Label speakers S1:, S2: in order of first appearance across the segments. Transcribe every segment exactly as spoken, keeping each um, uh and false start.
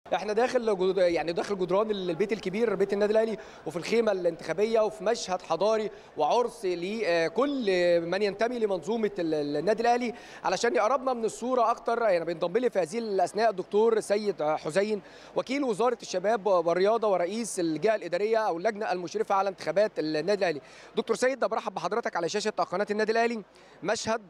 S1: احنا داخل جد... يعني داخل جدران البيت الكبير بيت النادي الاهلي، وفي الخيمه الانتخابيه، وفي مشهد حضاري وعرس لكل من ينتمي لمنظومه النادي الاهلي. علشان يقربنا من الصوره اكتر يعني بينضم لي في هذه الاثناء الدكتور سيد حسين، وكيل وزاره الشباب والرياضه ورئيس الجهه الاداريه او اللجنه المشرفه على انتخابات النادي الاهلي. دكتور سيد، ده برحب بحضرتك على شاشه قناه النادي الاهلي. مشهد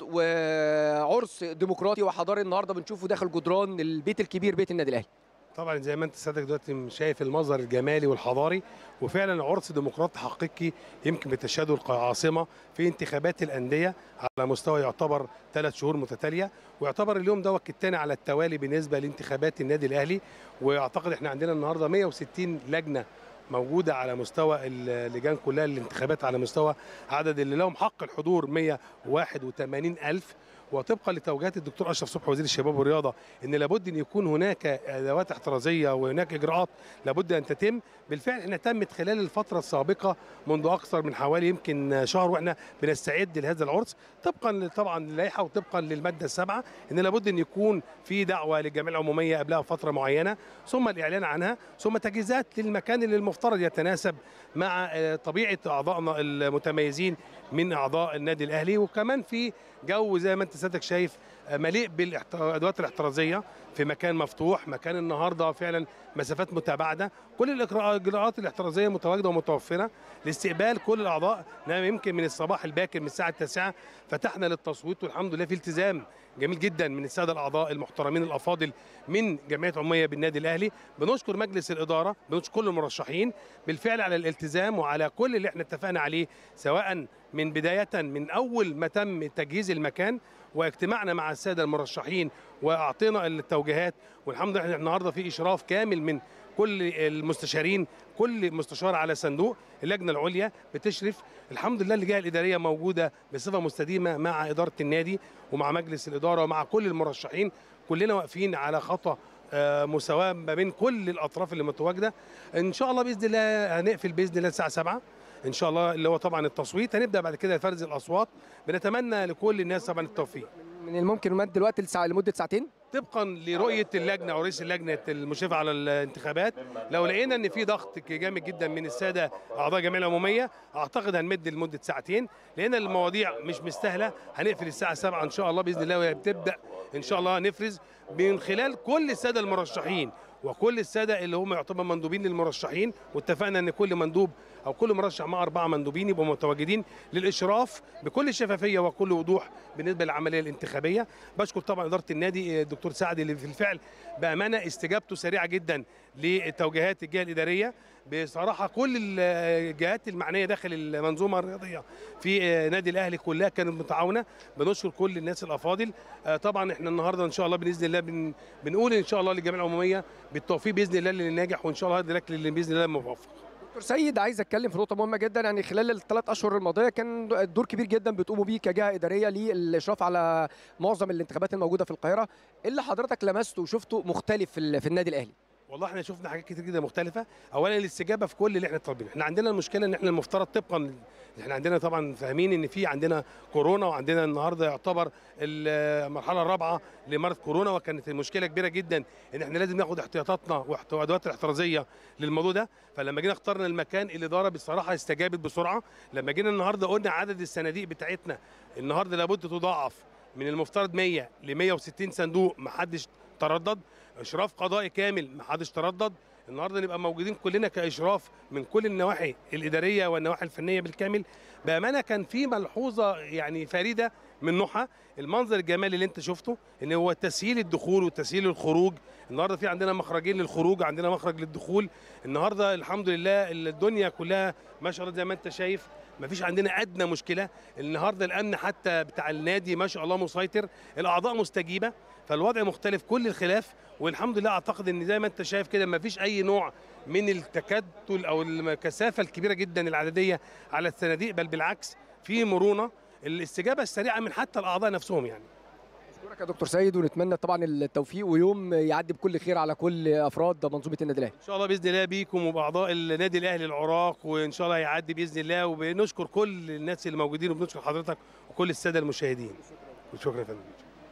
S1: وعرس ديمقراطي وحضاري النهارده بنشوفه داخل جدران البيت الكبير بيت النادي الاهلي.
S2: طبعا زي ما انت سيادتك دلوقتي شايف المظهر الجمالي والحضاري، وفعلا عرس ديمقراطي حقيقي يمكن بتشهده العاصمه في انتخابات الانديه على مستوى يعتبر ثلاث شهور متتاليه، ويعتبر اليوم دوت الثاني على التوالي بالنسبه لانتخابات النادي الاهلي. واعتقد احنا عندنا النهارده مئة وستين لجنه موجوده على مستوى اللجان كلها للانتخابات، على مستوى عدد اللي لهم حق الحضور مئة وواحد وثمانين ألف. وطبقا لتوجيهات الدكتور اشرف صبحي وزير الشباب والرياضه ان لابد ان يكون هناك ادوات احترازيه وهناك اجراءات لابد ان تتم. بالفعل احنا تمت خلال الفتره السابقه منذ اكثر من حوالي يمكن شهر واحنا بنستعد لهذا العرس طبقا طبعا للائحه وطبقا للماده السابعه ان لابد ان يكون في دعوه للجمعيه العموميه قبلها فتره معينه، ثم الاعلان عنها، ثم تجهيزات للمكان اللي المفترض يتناسب مع طبيعه اعضائنا المتميزين من اعضاء النادي الاهلي. وكمان في جو زي ما انت سيادتك شايف مليء بالادوات الاحترازيه في مكان مفتوح، مكان النهارده فعلا مسافات متباعده، كل الاجراءات الاحترازيه متواجده ومتوفره لاستقبال كل الاعضاء. نعم يمكن من الصباح الباكر من الساعه التاسعة فتحنا للتصويت، والحمد لله في التزام جميل جدا من الساده الاعضاء المحترمين الافاضل من جمعيه عموميه بالنادي الاهلي. بنشكر مجلس الاداره، بنشكر كل المرشحين بالفعل على الالتزام وعلى كل اللي احنا اتفقنا عليه، سواء من بدايه من اول ما تم تجهيز المكان واجتماعنا مع الساده المرشحين واعطينا التوجيهات. والحمد لله النهارده في اشراف كامل من كل المستشارين، كل مستشار على صندوق، اللجنه العليا بتشرف. الحمد لله الجهه الاداريه موجوده بصفه مستديمه مع اداره النادي ومع مجلس الاداره ومع كل المرشحين، كلنا واقفين على خطى مساواه ما بين كل الاطراف اللي متواجده. ان شاء الله باذن الله هنقفل باذن الله الساعه سبعة ان شاء الله اللي هو طبعا التصويت، هنبدا بعد كده فرز الاصوات. بنتمنى لكل الناس طبعا التوفيق.
S1: من الممكن نمد دلوقتي لمده ساعتين
S2: طبقا لرؤيه اللجنه او رئيس اللجنه المشرفه على الانتخابات. لو لقينا ان في ضغط جامد جدا من الساده اعضاء الجمعيه العموميه اعتقد هنمد لمده ساعتين، لان المواضيع مش مستاهله. هنقفل الساعه سبعة ان شاء الله باذن الله، وبتبدا ان شاء الله نفرز من خلال كل الساده المرشحين وكل الساده اللي هم يعتبر مندوبين للمرشحين. واتفقنا ان كل مندوب او كل مرشح مع اربعه مندوبين يبقوا متواجدين للاشراف بكل شفافيه وكل وضوح بالنسبه للعمليه الانتخابيه. بشكر طبعا اداره النادي الدكتور سعد اللي في الفعل بامانه استجابته سريعه جدا لتوجيهات الجهه الاداريه. بصراحه كل الجهات المعنيه داخل المنظومه الرياضيه في نادي الاهلي كلها كانت متعاونه. بنشكر كل الناس الافاضل. طبعا احنا النهارده ان شاء الله باذن الله بن بنقول ان شاء الله للجمعيه العموميه بالتوفيق باذن الله للي ناجح، وان شاء الله هارد لك اللي باذن الله موفق.
S1: دكتور سيد، عايز اتكلم في نقطه مهمه جدا. يعني خلال الثلاث اشهر الماضيه كان دور كبير جدا بتقوموا بيه كجهه اداريه للاشراف على معظم الانتخابات الموجوده في القاهره. ايه اللي حضرتك لمسته وشفته مختلف في, في النادي الاهلي؟
S2: والله احنا شفنا حاجات كتير جدا مختلفه. اولا الاستجابه في كل اللي احنا طالبينه. احنا عندنا المشكله ان احنا المفترض طبقا احنا عندنا طبعا فاهمين ان في عندنا كورونا، وعندنا النهارده يعتبر المرحله الرابعه لمرض كورونا، وكانت المشكله كبيره جدا ان احنا لازم ناخد احتياطاتنا وادوات الاحترازيه للموضوع ده. فلما جينا اخترنا المكان الاداره بصراحه استجابت بسرعه. لما جينا النهارده قلنا عدد الصناديق بتاعتنا النهارده لابد تضاعف من المفترض مئة ل مئة وستين صندوق، ما حدش تردد. اشراف قضائي كامل ما حدش تردد. النهارده نبقى موجودين كلنا كاشراف من كل النواحي الاداريه والنواحي الفنيه بالكامل. بامانه كان في ملحوظه يعني فريده من نوعها، المنظر الجمالي اللي انت شفته ان هو تسهيل الدخول وتسهيل الخروج. النهارده في عندنا مخرجين للخروج، عندنا مخرج للدخول. النهارده الحمد لله الدنيا كلها ما شاء الله زي ما انت شايف ما فيش عندنا ادنى مشكله. النهارده الامن حتى بتاع النادي ما شاء الله مسيطر، الاعضاء مستجيبه، فالوضع مختلف كل الخلاف. والحمد لله اعتقد ان زي ما انت شايف كده ما فيش اي نوع من التكتل او الكثافه الكبيره جدا العدديه على الصناديق، بل بالعكس في مرونه، الاستجابه السريعه من حتى الاعضاء نفسهم يعني.
S1: اشكرك يا دكتور سيد، ونتمنى طبعا التوفيق ويوم يعدي بكل خير على كل افراد منظومه النادي الاهلي.
S2: ان شاء الله باذن الله بيكم وباعضاء النادي الاهلي العراق، وان شاء الله هيعدي باذن الله. وبنشكر كل الناس اللي موجودين، وبنشكر حضرتك وكل الساده المشاهدين. شكرا يا فندم.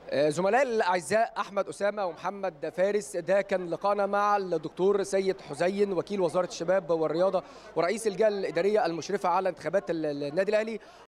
S1: زملائي الاعزاء احمد اسامه ومحمد فارس، ده كان لقاءنا مع الدكتور سيد حزين وكيل وزاره الشباب والرياضه ورئيس الجهه الاداريه المشرفه على انتخابات النادي الاهلي.